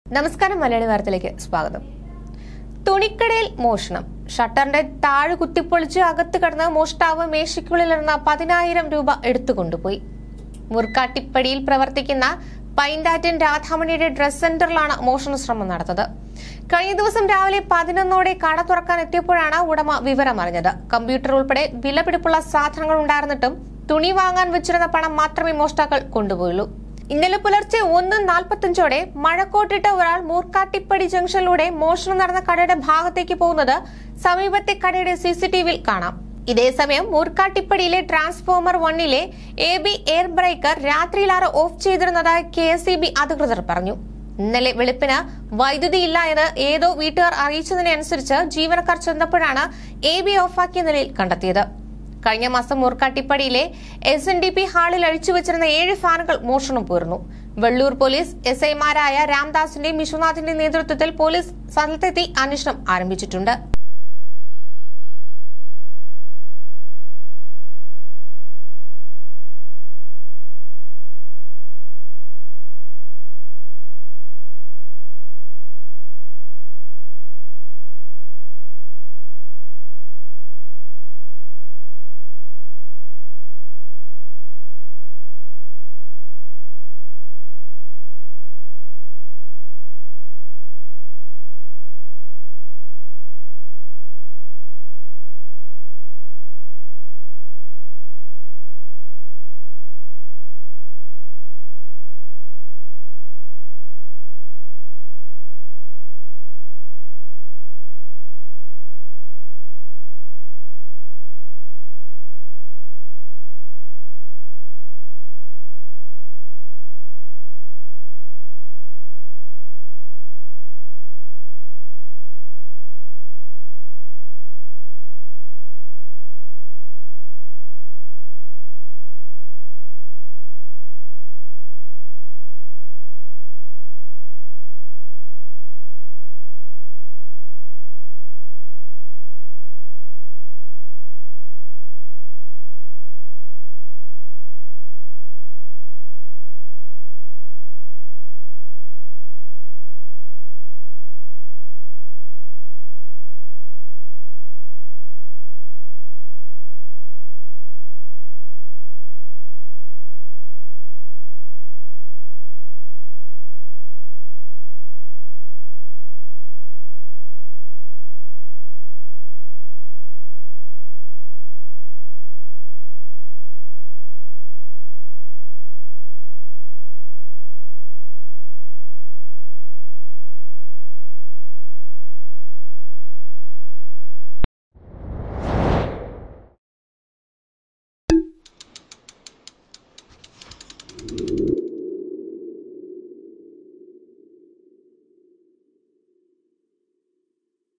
നമസ്കാരം, മലയാളി വാർത്തയിലേക്ക് സ്വാഗതം. തുണിക്കടയിൽ മോഷണം. ഷട്ടറിന്റെ താഴ് കുത്തിപ്പൊളിച്ച് അകത്ത് കടന്ന് മോഷ്ടാവ് മേശയ്ക്കുള്ളിലിരുന്ന 10,000 രൂപ എടുത്തുകൊണ്ടുപോയി. മുർക്കാട്ടിപ്പടിയിൽ പ്രവർത്തിക്കുന്ന പൈന്റാറ്റൻ രാധാമണിയുടെ ഡ്രസ് സെന്ററിലാണ് മോഷണ ശ്രമം നടന്നത്. കഴിഞ്ഞ ദിവസം രാവിലെ 11ഓടെ കട തുറക്കാൻ എത്തിയപ്പോഴാണ് ഉടമ വിവരമറിഞ്ഞത്. കമ്പ്യൂട്ടർ ഉൾപ്പെടെ വിലപിടിപ്പുള്ള സാധനങ്ങൾ ഉണ്ടായിരുന്നിട്ടും തുണി വാങ്ങാൻ വെച്ചിരുന്ന പണം മാത്രമേ മോഷ്ടാക്കൾ കൊണ്ടുപോയുള്ളൂ. ഇന്നലെ പുലർച്ചെ 1:45ഓടെ മഴക്കോട്ടിട്ട ഒരാൾ മൂർക്കാട്ടിപ്പടി ജംഗ്ഷനിലൂടെ മോഷണം നടന്ന കടയുടെ ഭാഗത്തേക്ക് പോകുന്നത് സമീപത്തെ കടയുടെ CCTVയിൽ കാണാം. ഇതേസമയം മൂർക്കാട്ടിപ്പടിയിലെ ട്രാൻസ്ഫോമർ 1ലെ AB എയർ ബ്രേക്കർ രാത്രിയിലാറ് ഓഫ് ചെയ്തിരുന്നതായി KSEB അധികൃതർ പറഞ്ഞു. ഇന്നലെ വെളുപ്പിന് വൈദ്യുതി ഇല്ല എന്ന് ഏതോ വീട്ടുകാർ അറിയിച്ചതിനനുസരിച്ച് ജീവനക്കാർ ചെന്നപ്പോഴാണ് AB ഓഫാക്കിയ നിലയിൽ കണ്ടെത്തിയത്. കഴിഞ്ഞ മാസം മൂർക്കാട്ടിപ്പടിയിലെ SNDP ഹാളിൽ അഴിച്ചുവച്ചിരുന്ന 7 ഫാനുകൾ മോഷണം പോയിരുന്നു. വെള്ളൂർ പോലീസ് SIമാരായ രാംദാസിന്റെയും വിശ്വനാഥിന്റെയും നേതൃത്വത്തിൽ പോലീസ് സ്ഥലത്തെത്തി അന്വേഷണം ആരംഭിച്ചിട്ടുണ്ട്.